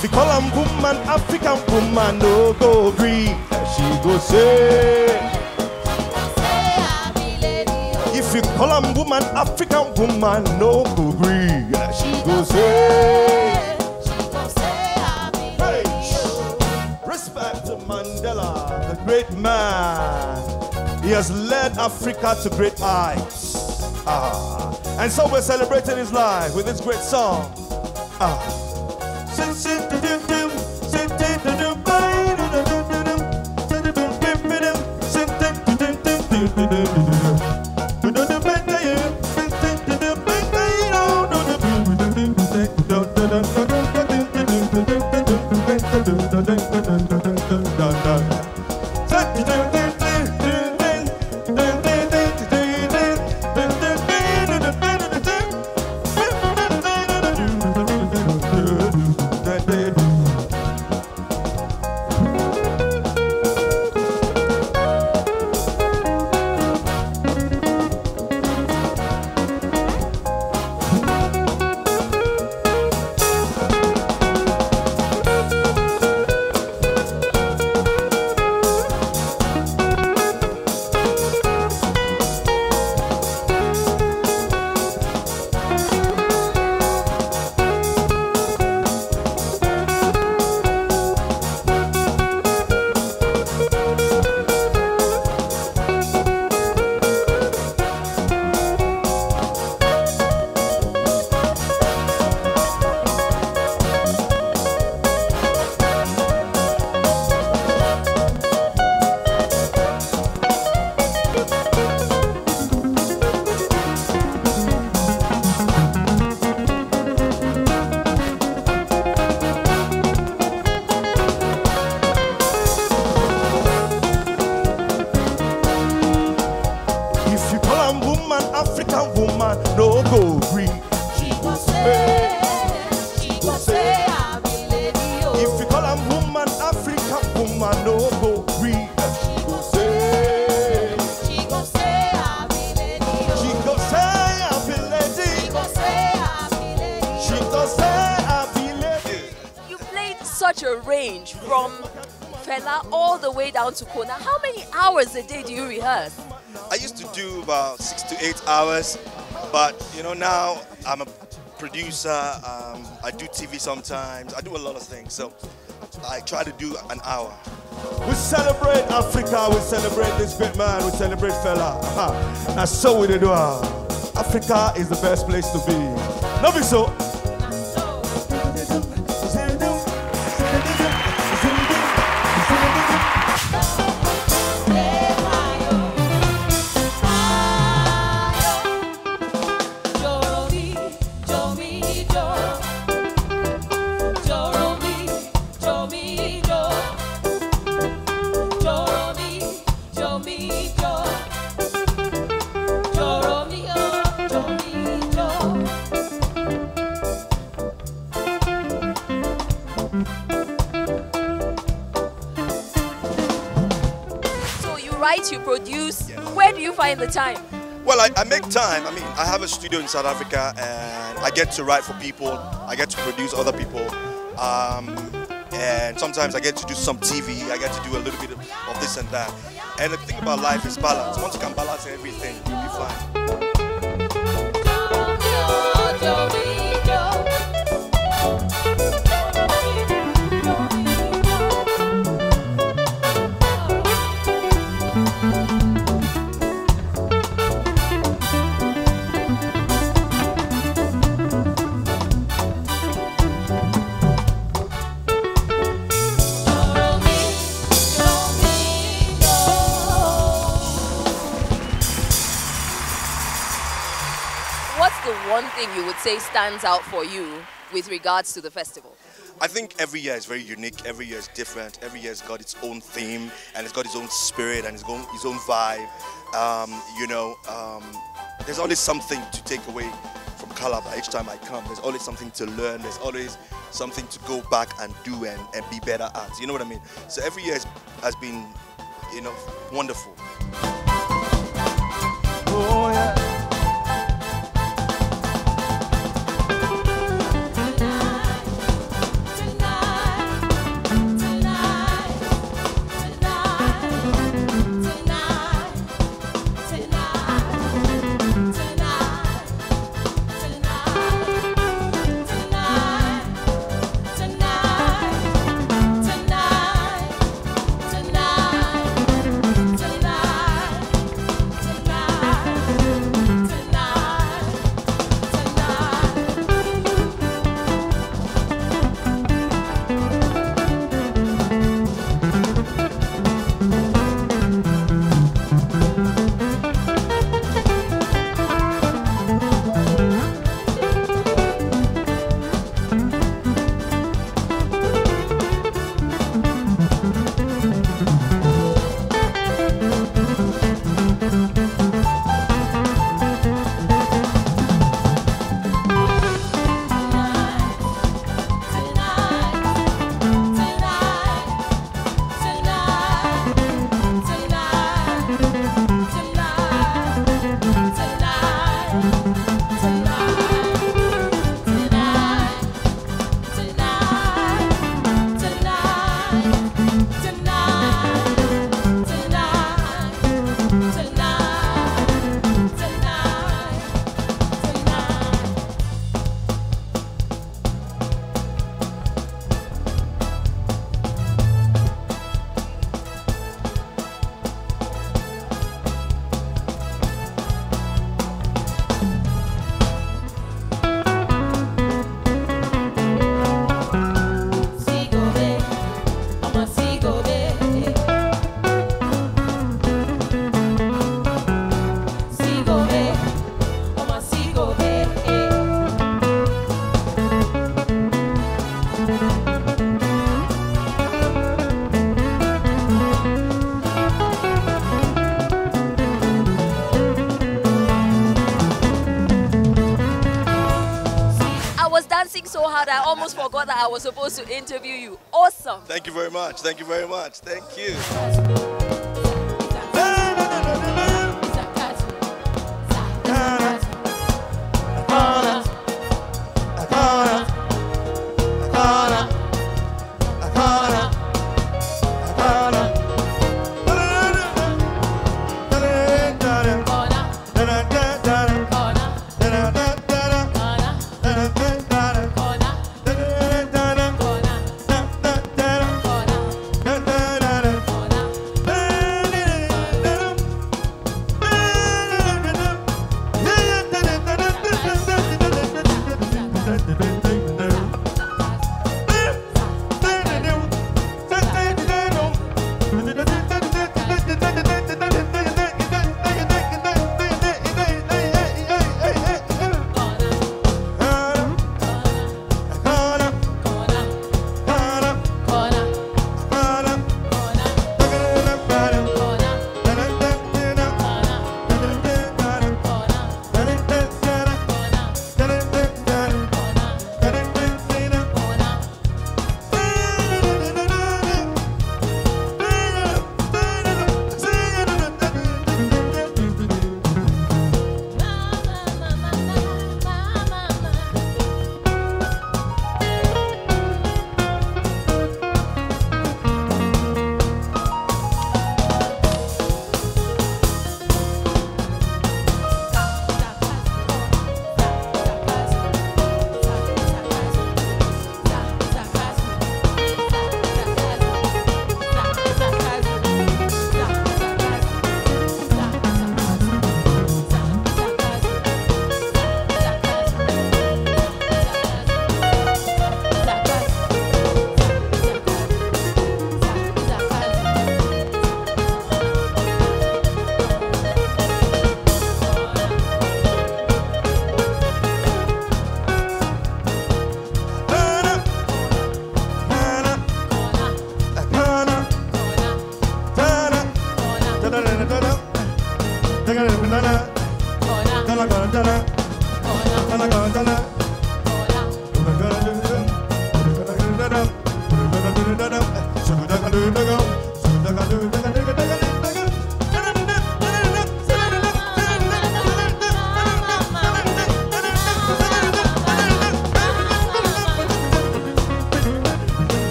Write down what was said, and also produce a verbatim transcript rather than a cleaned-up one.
If you call a woman African woman, no go agree. She go say. If you call a woman African woman, no go agree. She go say. Hey. Respect to Mandela, the great man. He has led Africa to great heights. Ah. And so we're celebrating his life with this great song. Ah. To Kona. How many hours a day do you rehearse? I used to do about six to eight hours, but you know now I'm a producer. Um, I do T V sometimes. I do a lot of things, so I try to do an hour. We celebrate Africa. We celebrate this great man. We celebrate fella. Uh-huh. That's so we do. Uh, Africa is the best place to be. Not be so. You produce, yeah. Where do you find the time? Well, I, I make time. I mean, I have a studio in South Africa and I get to write for people. I get to produce other people. Um, and sometimes I get to do some T V. I get to do a little bit of, of this and that. And the thing about life is balance. Once you can balance everything, you'll be fine. One thing you would say stands out for you with regards to the festival? I think every year is very unique, every year is different, every year has got its own theme and it's got its own spirit and its own, its own vibe. Um, you know, um, there's always something to take away from Calabar each time I come. There's always something to learn, there's always something to go back and do and, and be better at, you know what I mean? So every year has, has been, you know, wonderful. Oh, yeah. Tonight, tonight. so hard. I almost forgot that I was supposed to interview you. Awesome. Thank you very much. Thank you very much. Thank you. Gonna